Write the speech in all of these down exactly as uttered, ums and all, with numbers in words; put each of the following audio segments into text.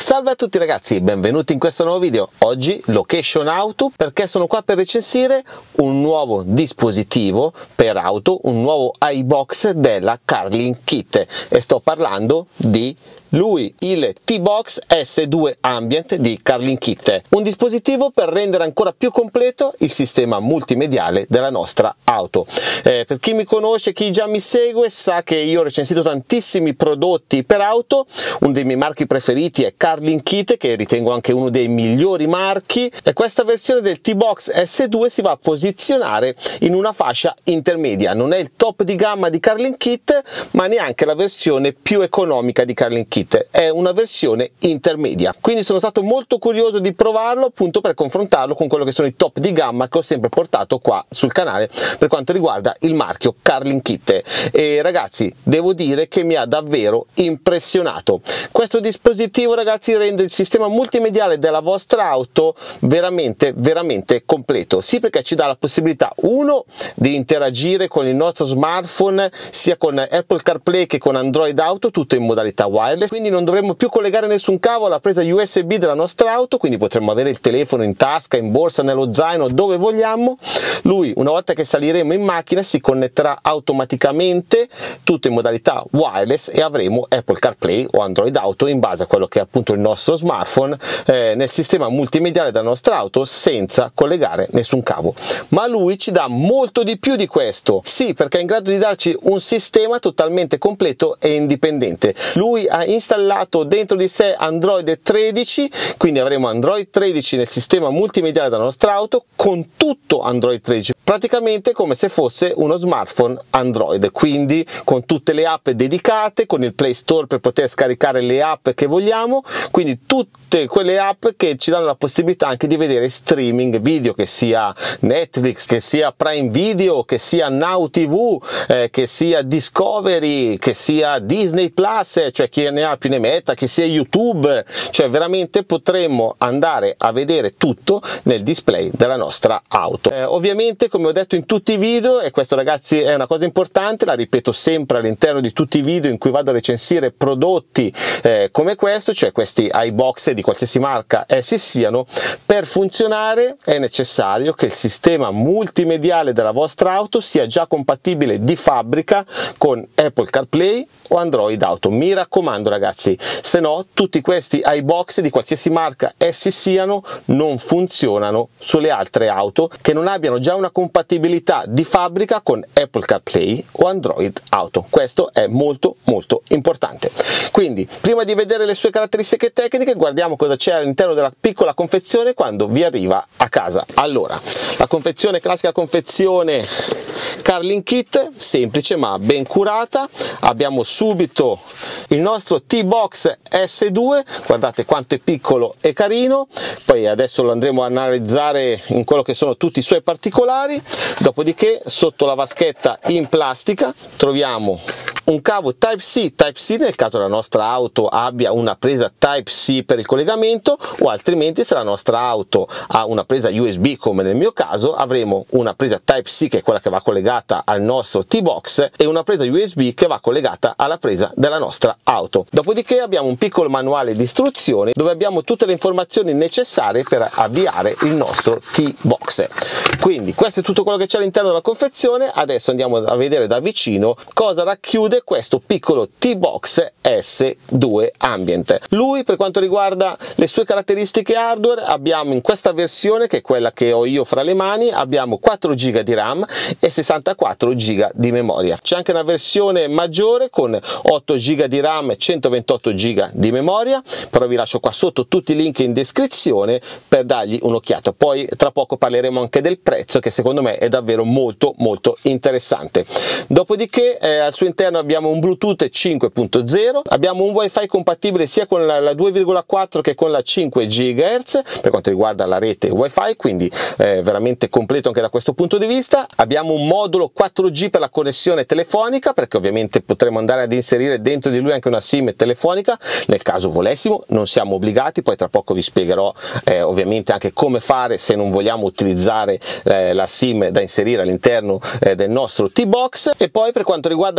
Salve a tutti ragazzi, benvenuti in questo nuovo video. Oggi location auto, perché sono qua per recensire un nuovo dispositivo per auto, un nuovo iBox della Carlin Kit, e sto parlando di lui, il T-Box S due Ambient di Carlin Kit, un dispositivo per rendere ancora più completo il sistema multimediale della nostra auto. Eh, per chi mi conosce, chi già mi segue, sa che io ho recensito tantissimi prodotti per auto. Uno dei miei marchi preferiti è Carlin Kit, che ritengo anche uno dei migliori marchi, e questa versione del T-Box S due si va a posizionare in una fascia intermedia. Non è il top di gamma di Carlin Kit, ma neanche la versione più economica di Carlin Kit. È una versione intermedia, quindi sono stato molto curioso di provarlo, appunto per confrontarlo con quello che sono i top di gamma che ho sempre portato qua sul canale per quanto riguarda il marchio Carlin Kit. E ragazzi, devo dire che mi ha davvero impressionato. Questo dispositivo, ragazzi, rende il sistema multimediale della vostra auto veramente veramente completo. Sì, perché ci dà la possibilità, uno, di interagire con il nostro smartphone sia con Apple CarPlay che con Android Auto, tutto in modalità wireless, quindi non dovremmo più collegare nessun cavo alla presa U S B della nostra auto, quindi potremmo avere il telefono in tasca, in borsa, nello zaino, dove vogliamo. Lui, una volta che saliremo in macchina, si connetterà automaticamente, tutto in modalità wireless, e avremo Apple CarPlay o Android Auto in base a quello che è appunto il nostro smartphone eh, nel sistema multimediale della nostra auto, senza collegare nessun cavo. Ma lui ci dà molto di più di questo, sì, perché è in grado di darci un sistema totalmente completo e indipendente. Lui ha installato dentro di sé Android tredici, quindi avremo Android tredici nel sistema multimediale della nostra auto, con tutto Android tredici, praticamente come se fosse uno smartphone Android, quindi con tutte le app dedicate, con il Play Store per poter scaricare le app che vogliamo, quindi tutte quelle app che ci danno la possibilità anche di vedere streaming video, che sia Netflix, che sia Prime Video, che sia Now T V, eh, che sia Discovery, che sia Disney Plus, cioè chi ne ha più ne metta, che sia YouTube, cioè veramente potremmo andare a vedere tutto nel display della nostra auto. Eh, ovviamente, come ho detto in tutti i video, e questo ragazzi è una cosa importante, la ripeto sempre all'interno di tutti i video in cui vado a recensire prodotti eh, come questo, cioè questi iBox di qualsiasi marca essi siano, per funzionare è necessario che il sistema multimediale della vostra auto sia già compatibile di fabbrica con Apple CarPlay o Android Auto. Mi raccomando ragazzi, se no tutti questi iBox di qualsiasi marca essi siano non funzionano sulle altre auto che non abbiano già una compatibilità di fabbrica con Apple CarPlay o Android Auto. Questo è molto molto importante. Quindi, prima di vedere le sue caratteristiche tecniche, guardiamo cosa c'è all'interno della piccola confezione quando vi arriva a casa. Allora, la confezione, classica confezione Carlin Kit, semplice ma ben curata. Abbiamo subito il nostro T-Box S due, guardate quanto è piccolo e carino. Poi adesso lo andremo a analizzare in quello che sono tutti i suoi particolari. Dopodiché, sotto la vaschetta in plastica troviamo un cavo Type-C, Type-C nel caso la nostra auto abbia una presa Type-C per il collegamento, o altrimenti se la nostra auto ha una presa U S B come nel mio caso, avremo una presa Type-C che è quella che va collegata al nostro T-Box e una presa U S B che va collegata alla presa della nostra auto. Dopodiché abbiamo un piccolo manuale di istruzioni dove abbiamo tutte le informazioni necessarie per avviare il nostro T-Box. Quindi questo è tutto quello che c'è all'interno della confezione. Adesso andiamo a vedere da vicino cosa racchiude questo piccolo T-Box S due Ambient. Lui, per quanto riguarda le sue caratteristiche hardware, abbiamo in questa versione, che è quella che ho io fra le mani, abbiamo quattro giga di RAM e sessantaquattro giga di memoria. C'è anche una versione maggiore con otto giga di RAM e centoventotto giga di memoria, però vi lascio qua sotto tutti i link in descrizione per dargli un'occhiata. Poi tra poco parleremo anche del prezzo, che secondo me è davvero molto molto interessante. Dopodiché eh, al suo interno abbiamo un Bluetooth cinque punto zero, abbiamo un Wi-Fi compatibile sia con la, la due virgola quattro che con la cinque gigahertz per quanto riguarda la rete Wi-Fi, quindi eh, veramente completo anche da questo punto di vista. Abbiamo un modulo quattro G per la connessione telefonica, perché ovviamente potremo andare ad inserire dentro di lui anche una SIM telefonica nel caso volessimo, non siamo obbligati. Poi tra poco vi spiegherò eh, ovviamente anche come fare se non vogliamo utilizzare eh, la SIM da inserire all'interno eh, del nostro T-Box. E poi per quanto riguarda le sue prestazioni,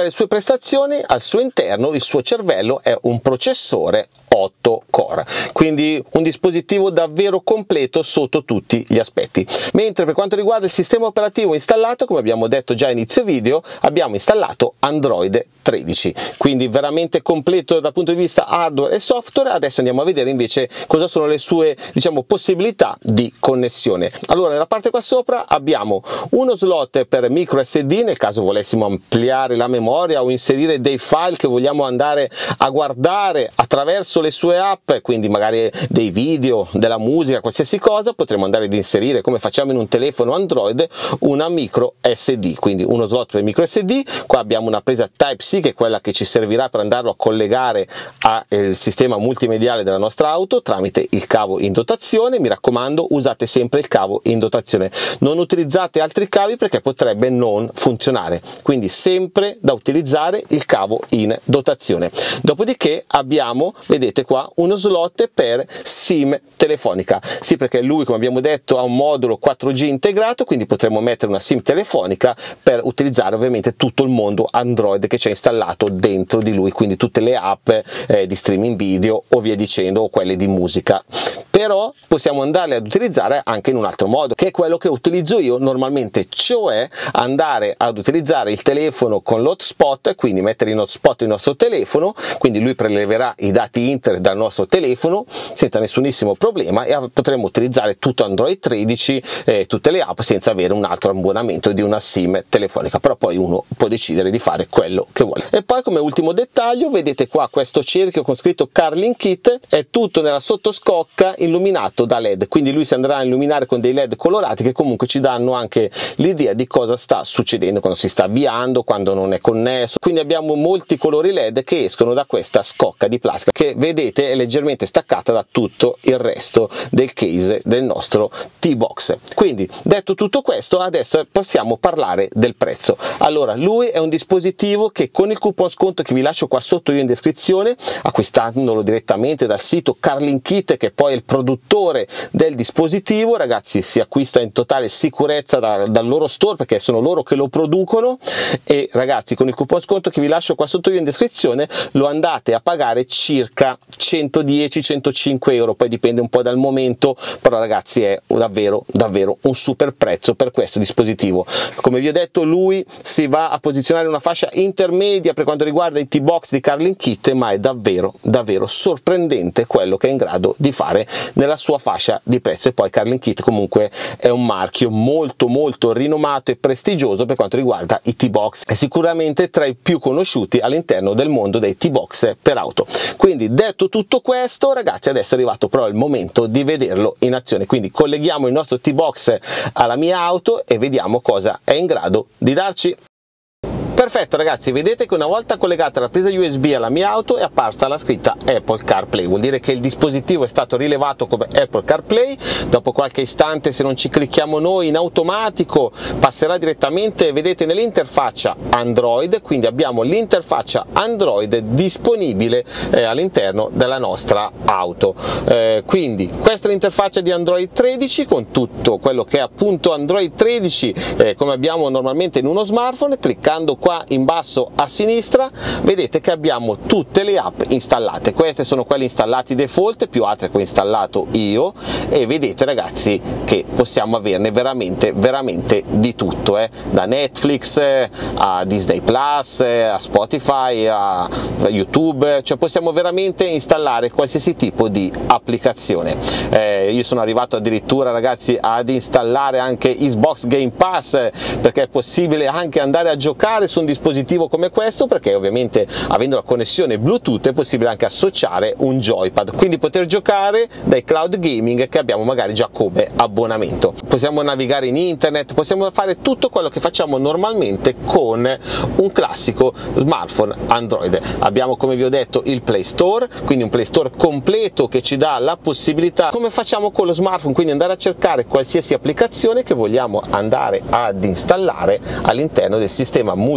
prestazioni, al suo interno il suo cervello è un processore otto core, quindi un dispositivo davvero completo sotto tutti gli aspetti. Mentre per quanto riguarda il sistema operativo installato, come abbiamo detto già a inizio video, abbiamo installato Android tredici, quindi veramente completo dal punto di vista hardware e software. Adesso andiamo a vedere invece cosa sono le sue, diciamo, possibilità di connessione. Allora, nella parte qua sopra abbiamo uno slot per micro S D nel caso volessimo ampliare la memoria o inserire dei file che vogliamo andare a guardare attraverso le sue app, quindi magari dei video, della musica, qualsiasi cosa, potremo andare ad inserire, come facciamo in un telefono Android, una micro S D, quindi uno slot per micro S D. Qua abbiamo una presa Type-C che è quella che ci servirà per andarlo a collegare al eh, sistema multimediale della nostra auto tramite il cavo in dotazione. Mi raccomando, usate sempre il cavo in dotazione, non utilizzate altri cavi perché potrebbe non funzionare, quindi sempre da utilizzare il cavo in dotazione. Dopodiché abbiamo, vedete qua, uno slot per SIM telefonica, sì, perché lui, come abbiamo detto, ha un modulo quattro G integrato, quindi potremo mettere una SIM telefonica per utilizzare ovviamente tutto il mondo Android che c'è installato dentro di lui, quindi tutte le app eh, di streaming video o via dicendo, o quelle di musica. Però possiamo andarle ad utilizzare anche in un altro modo, che è quello che utilizzo io normalmente, cioè andare ad utilizzare il telefono con l'hotspot, quindi mettere in hotspot il nostro telefono, quindi lui preleverà i dati internet dal nostro telefono senza nessunissimo problema e potremo utilizzare tutto Android tredici, eh, tutte le app, senza avere un altro abbonamento di una SIM telefonica. Però poi uno può decidere di fare quello che vuole. E poi, come ultimo dettaglio, vedete qua questo cerchio con scritto Carlin Kit, è tutto nella sottoscocca illuminato da led, quindi lui si andrà a illuminare con dei led colorati che comunque ci danno anche l'idea di cosa sta succedendo quando si sta avviando, quando non è connesso. Quindi abbiamo molti colori led che escono da questa scocca di plastica che vedete è leggermente staccata da tutto il resto del case del nostro T-Box. Quindi, detto tutto questo, adesso possiamo parlare del prezzo. Allora, lui è un dispositivo che con il coupon sconto che vi lascio qua sotto io in descrizione, acquistandolo direttamente dal sito Carlin Kit, che poi è il produttore del dispositivo, ragazzi, si acquista in totale sicurezza da, dal loro store perché sono loro che lo producono. E ragazzi, con il coupon sconto che vi lascio qua sotto io in descrizione lo andate a pagare circa centodieci centocinque euro, poi dipende un po' dal momento, però ragazzi è davvero davvero un super prezzo per questo dispositivo. Come vi ho detto, lui si va a posizionare in una fascia intermedia per quanto riguarda i T-Box di Carlin Kit, ma è davvero davvero sorprendente quello che è in grado di fare nella sua fascia di prezzo. E poi Carlin Kit comunque è un marchio molto molto rinomato e prestigioso per quanto riguarda i T-Box, è sicuramente tra i più conosciuti all'interno del mondo dei T-Box per auto. Quindi, detto tutto questo, ragazzi, adesso è arrivato però il momento di vederlo in azione, quindi colleghiamo il nostro T-Box alla mia auto e vediamo cosa è in grado di darci. Perfetto ragazzi, vedete che una volta collegata la presa U S B alla mia auto è apparsa la scritta Apple CarPlay, vuol dire che il dispositivo è stato rilevato come Apple CarPlay. Dopo qualche istante, se non ci clicchiamo noi, in automatico passerà direttamente, vedete, nell'interfaccia Android, quindi abbiamo l'interfaccia Android disponibile eh, all'interno della nostra auto. Eh, quindi questa è l'interfaccia di Android tredici con tutto quello che è appunto Android tredici eh, come abbiamo normalmente in uno smartphone. Cliccando qua in basso a sinistra vedete che abbiamo tutte le app installate. Queste sono quelle installate default, più altre che ho installato io, e vedete ragazzi che possiamo averne veramente veramente di tutto, eh? Da Netflix eh, a Disney Plus, eh, a Spotify, a YouTube, cioè possiamo veramente installare qualsiasi tipo di applicazione. Eh, io sono arrivato addirittura ragazzi ad installare anche Xbox Game Pass, eh, perché è possibile anche andare a giocare su un dispositivo come questo, perché ovviamente avendo la connessione Bluetooth è possibile anche associare un joypad, quindi poter giocare dai cloud gaming che abbiamo magari già come abbonamento. Possiamo navigare in internet, possiamo fare tutto quello che facciamo normalmente con un classico smartphone Android. Abbiamo, come vi ho detto, il Play Store, quindi un Play Store completo che ci dà la possibilità, come facciamo con lo smartphone, quindi andare a cercare qualsiasi applicazione che vogliamo andare ad installare all'interno del sistema multimediale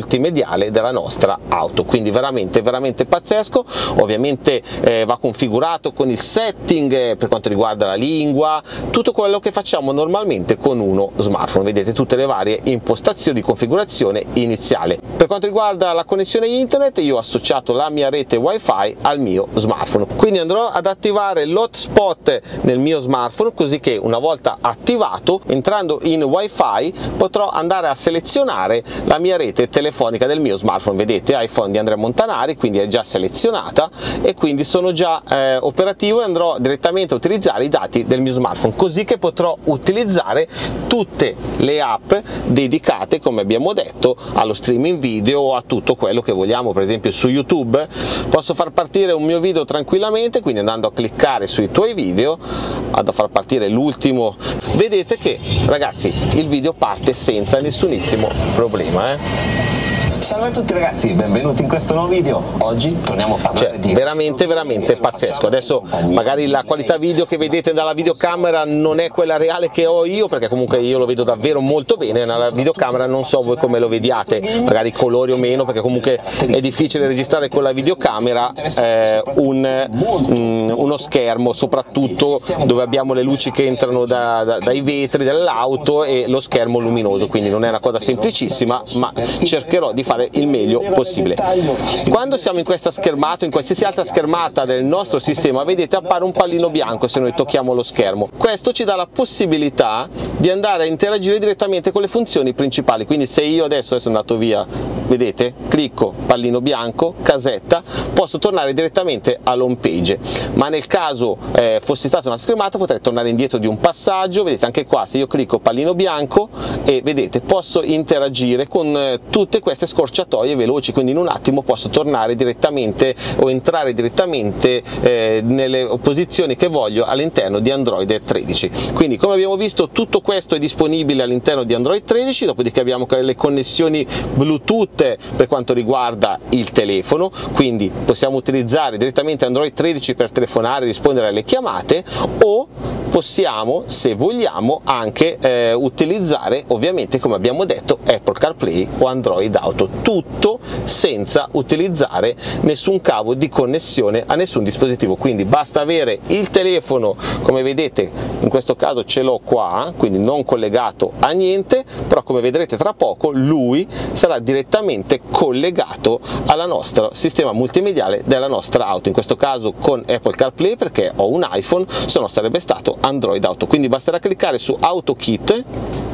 multimediale della nostra auto, quindi veramente veramente pazzesco. Ovviamente eh, va configurato con il setting eh, per quanto riguarda la lingua, tutto quello che facciamo normalmente con uno smartphone. Vedete tutte le varie impostazioni di configurazione iniziale. Per quanto riguarda la connessione internet, io ho associato la mia rete wifi al mio smartphone, quindi andrò ad attivare l'hotspot nel mio smartphone, così che una volta attivato, entrando in wifi, potrò andare a selezionare la mia rete telefonica del mio smartphone. Vedete, iPhone di Andrea Montanari, quindi è già selezionata e quindi sono già eh, operativo, e andrò direttamente a utilizzare i dati del mio smartphone, così che potrò utilizzare tutte le app dedicate, come abbiamo detto, allo streaming video o a tutto quello che vogliamo. Per esempio su YouTube posso far partire un mio video tranquillamente, quindi andando a cliccare sui tuoi video, vado a far partire l'ultimo, vedete che ragazzi il video parte senza nessunissimo problema. eh. Salve a tutti ragazzi, benvenuti in questo nuovo video. Oggi torniamo a parlare cioè, di veramente veramente pazzesco. Adesso magari la qualità video che vedete dalla videocamera non è quella reale che ho io, perché comunque io lo vedo davvero molto bene nella videocamera, non so voi come lo vediate, magari colori o meno, perché comunque è difficile registrare con la videocamera eh, un, um, uno schermo, soprattutto dove abbiamo le luci che entrano da, da, dai vetri dell'auto e lo schermo luminoso, quindi non è una cosa semplicissima, ma cercherò di fare il meglio possibile. Quando siamo in questa schermata, in qualsiasi altra schermata del nostro sistema, vedete appare un pallino bianco se noi tocchiamo lo schermo. Questo ci dà la possibilità di andare a interagire direttamente con le funzioni principali, quindi se io adesso sono andato via, vedete, clicco pallino bianco, casetta, posso tornare direttamente all'home page, ma nel caso eh, fosse stata una schermata potrei tornare indietro di un passaggio. Vedete anche qua, se io clicco pallino bianco e vedete posso interagire con eh, tutte queste scorciatoie veloci, quindi in un attimo posso tornare direttamente o entrare direttamente eh, nelle posizioni che voglio all'interno di Android tredici. Quindi come abbiamo visto tutto questo è disponibile all'interno di Android tredici, dopodiché abbiamo le connessioni Bluetooth per quanto riguarda il telefono, quindi possiamo utilizzare direttamente Android tredici per telefonare e rispondere alle chiamate, o possiamo, se vogliamo, anche eh, utilizzare ovviamente, come abbiamo detto, Apple CarPlay o Android Auto, tutto senza utilizzare nessun cavo di connessione a nessun dispositivo. Quindi basta avere il telefono, come vedete in questo caso ce l'ho qua, quindi non collegato a niente, però come vedrete tra poco lui sarà direttamente collegato al nostro sistema multimediale della nostra auto, in questo caso con Apple CarPlay perché ho un iPhone, se no sarebbe stato Android Auto. Quindi basterà cliccare su AutoKit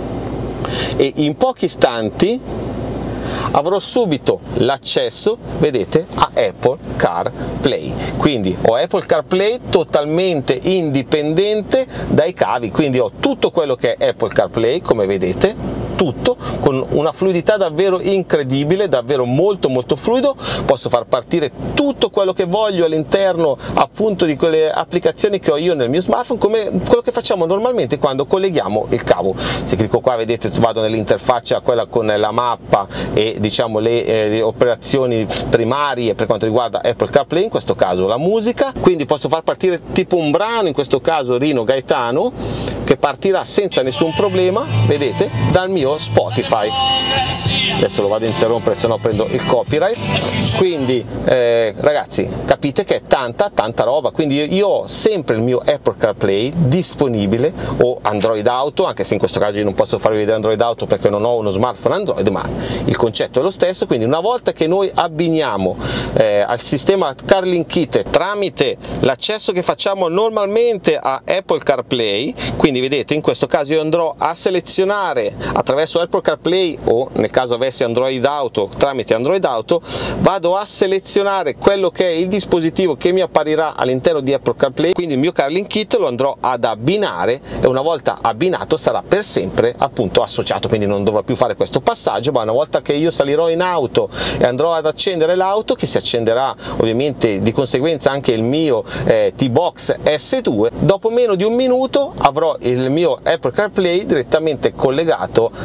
e in pochi istanti avrò subito l'accesso, vedete, a Apple CarPlay. Quindi ho Apple CarPlay totalmente indipendente dai cavi, quindi ho tutto quello che è Apple CarPlay, come vedete, tutto con una fluidità davvero incredibile, davvero molto molto fluido. Posso far partire tutto quello che voglio all'interno appunto di quelle applicazioni che ho io nel mio smartphone, come quello che facciamo normalmente quando colleghiamo il cavo. Se clicco qua, vedete, vado nell'interfaccia quella con la mappa e diciamo le, eh, le operazioni primarie per quanto riguarda Apple CarPlay, in questo caso la musica, quindi posso far partire tipo un brano, in questo caso Rino Gaetano, che partirà senza nessun problema, vedete, dal mio Spotify. Adesso lo vado a interrompere, se no prendo il copyright. Quindi eh, ragazzi, capite che è tanta tanta roba. Quindi io ho sempre il mio Apple CarPlay disponibile, o Android Auto, anche se in questo caso io non posso farvi vedere Android Auto perché non ho uno smartphone Android, ma il concetto è lo stesso. Quindi una volta che noi abbiniamo eh, al sistema CarLink Kit tramite l'accesso che facciamo normalmente a Apple CarPlay, quindi vedete in questo caso io andrò a selezionare attraverso Apple CarPlay, o nel caso avessi Android Auto tramite Android Auto, vado a selezionare quello che è il dispositivo che mi apparirà all'interno di Apple CarPlay, quindi il mio CarLink Kit lo andrò ad abbinare e una volta abbinato sarà per sempre appunto associato, quindi non dovrò più fare questo passaggio, ma una volta che io salirò in auto e andrò ad accendere l'auto, che si accenderà ovviamente di conseguenza anche il mio eh, T-Box S due, dopo meno di un minuto avrò il mio Apple CarPlay direttamente collegato al sistema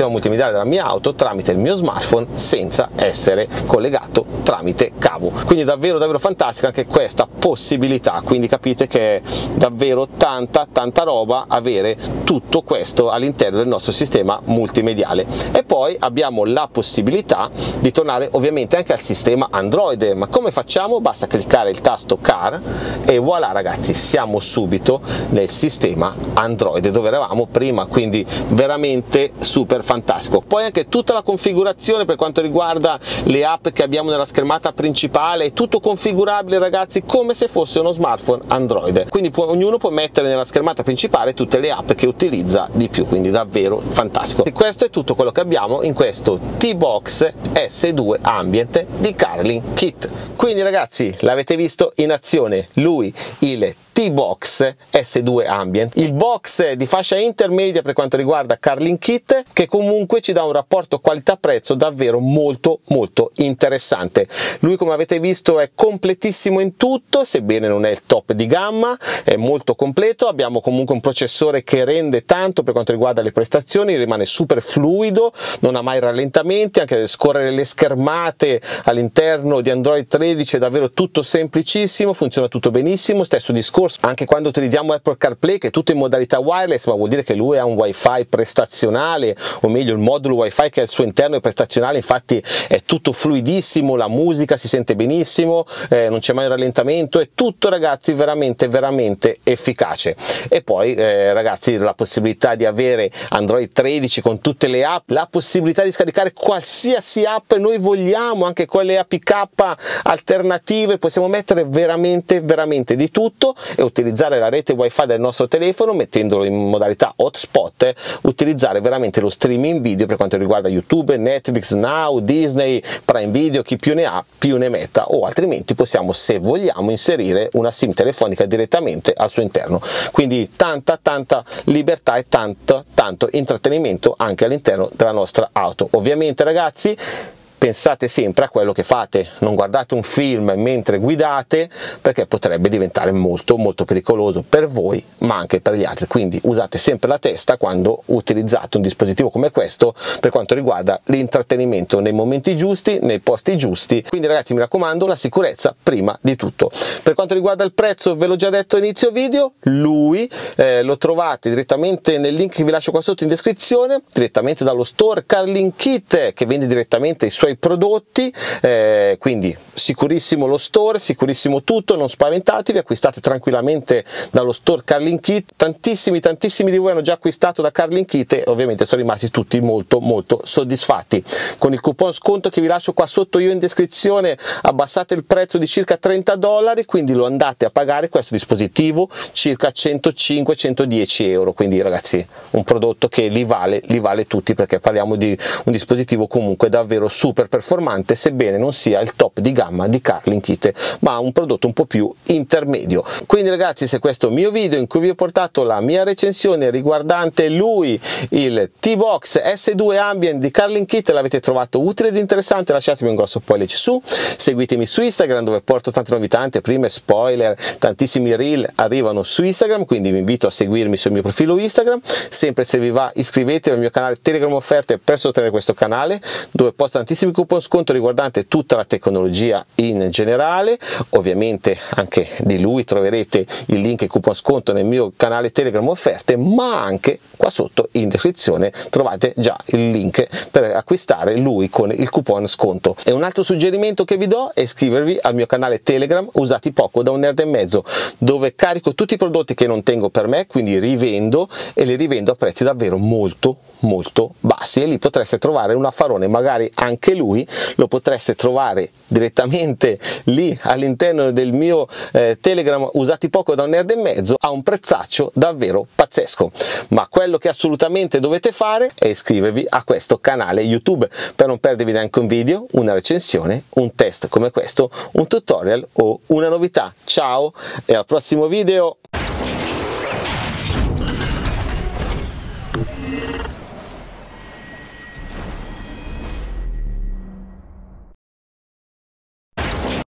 sistema multimediale della mia auto tramite il mio smartphone senza essere collegato tramite cavo. Quindi davvero davvero fantastica anche questa possibilità, quindi capite che è davvero tanta tanta roba avere tutto questo all'interno del nostro sistema multimediale. E poi abbiamo la possibilità di tornare ovviamente anche al sistema Android. Ma come facciamo? Basta cliccare il tasto Car e voilà ragazzi, siamo subito nel sistema Android dove eravamo prima, quindi veramente super fantastico. Poi anche tutta la configurazione per quanto riguarda le app che abbiamo nella schermata principale, è tutto configurabile ragazzi come se fosse uno smartphone Android, quindi può, ognuno può mettere nella schermata principale tutte le app che utilizza di più, quindi davvero fantastico. E questo è tutto quello che abbiamo in questo T-Box S due Ambient di Carlin Kit. Quindi ragazzi, l'avete visto in azione, lui il T-Box S due Ambient, il box di fascia intermedia per quanto riguarda Carlin Kit, che comunque ci dà un rapporto qualità-prezzo davvero molto molto interessante. Lui, come avete visto, è completissimo in tutto, sebbene non è il top di gamma, è molto completo. Abbiamo comunque un processore che rende tanto per quanto riguarda le prestazioni, rimane super fluido, non ha mai rallentamenti, anche scorrere le schermate all'interno di Android tredici è davvero tutto semplicissimo, funziona tutto benissimo. Stesso discorso anche quando utilizziamo Apple CarPlay, che è tutto in modalità wireless, ma vuol dire che lui ha un wifi prestazionale, o meglio il modulo wifi che è al suo interno è prestazionale, infatti è tutto fluidissimo, la musica si sente benissimo, eh, non c'è mai un rallentamento, è tutto ragazzi veramente veramente efficace. E poi eh, ragazzi, la possibilità di avere Android tredici con tutte le app, la possibilità di scaricare qualsiasi app noi vogliamo, anche quelle A P K alternative, possiamo mettere veramente veramente di tutto e utilizzare la rete wifi del nostro telefono mettendolo in modalità hotspot, utilizzare veramente lo streaming video per quanto riguarda YouTube, Netflix, Now, Disney, Prime Video, chi più ne ha più ne metta, o altrimenti possiamo, se vogliamo, inserire una SIM telefonica direttamente al suo interno. Quindi tanta tanta libertà e tanto tanto intrattenimento anche all'interno della nostra auto. Ovviamente ragazzi, pensate sempre a quello che fate, non guardate un film mentre guidate perché potrebbe diventare molto molto pericoloso per voi ma anche per gli altri, quindi usate sempre la testa quando utilizzate un dispositivo come questo per quanto riguarda l'intrattenimento nei momenti giusti, nei posti giusti. Quindi ragazzi, mi raccomando, la sicurezza prima di tutto. Per quanto riguarda il prezzo, ve l'ho già detto a inizio video, lui eh, lo trovate direttamente nel link che vi lascio qua sotto in descrizione, direttamente dallo store Carlin Kit, che vende direttamente i suoi prodotti, eh, quindi sicurissimo lo store, sicurissimo tutto, non spaventatevi, acquistate tranquillamente dallo store Carlin Kit. Tantissimi tantissimi di voi hanno già acquistato da Carlin Kit e ovviamente sono rimasti tutti molto molto soddisfatti. Con il coupon sconto che vi lascio qua sotto io in descrizione abbassate il prezzo di circa trenta dollari, quindi lo andate a pagare questo dispositivo circa centocinque centodieci euro. Quindi ragazzi, un prodotto che li vale, li vale tutti, perché parliamo di un dispositivo comunque davvero super performante, sebbene non sia il top di gamma di Carlin Kit, ma un prodotto un po' più intermedio. Quindi ragazzi, se questo mio video in cui vi ho portato la mia recensione riguardante lui, il T-Box S due Ambient di Carlin Kit, l'avete trovato utile ed interessante, lasciatemi un grosso pollice su, seguitemi su Instagram dove porto tante novità, anteprime, spoiler, tantissimi reel arrivano su Instagram, quindi vi invito a seguirmi sul mio profilo Instagram. Sempre, se vi va, iscrivetevi al mio canale Telegram Offerte per sostenere questo canale, dove posto tantissimi coupon sconto riguardante tutta la tecnologia in generale. Ovviamente anche di lui troverete il link e coupon sconto nel mio canale Telegram Offerte, ma anche qua sotto in descrizione trovate già il link per acquistare lui con il coupon sconto. E un altro suggerimento che vi do è iscrivervi al mio canale Telegram Usati Poco da un nerd e mezzo, dove carico tutti i prodotti che non tengo per me, quindi rivendo, e li rivendo a prezzi davvero molto molto bassi, e lì potreste trovare un affarone, magari anche lui lo potreste trovare direttamente lì all'interno del mio eh, Telegram Usati Poco da un nerd e mezzo a un prezzaccio davvero pazzesco. Ma quello che assolutamente dovete fare è iscrivervi a questo canale YouTube per non perdervi neanche un video, una recensione, un test come questo, un tutorial o una novità. Ciao e al prossimo video!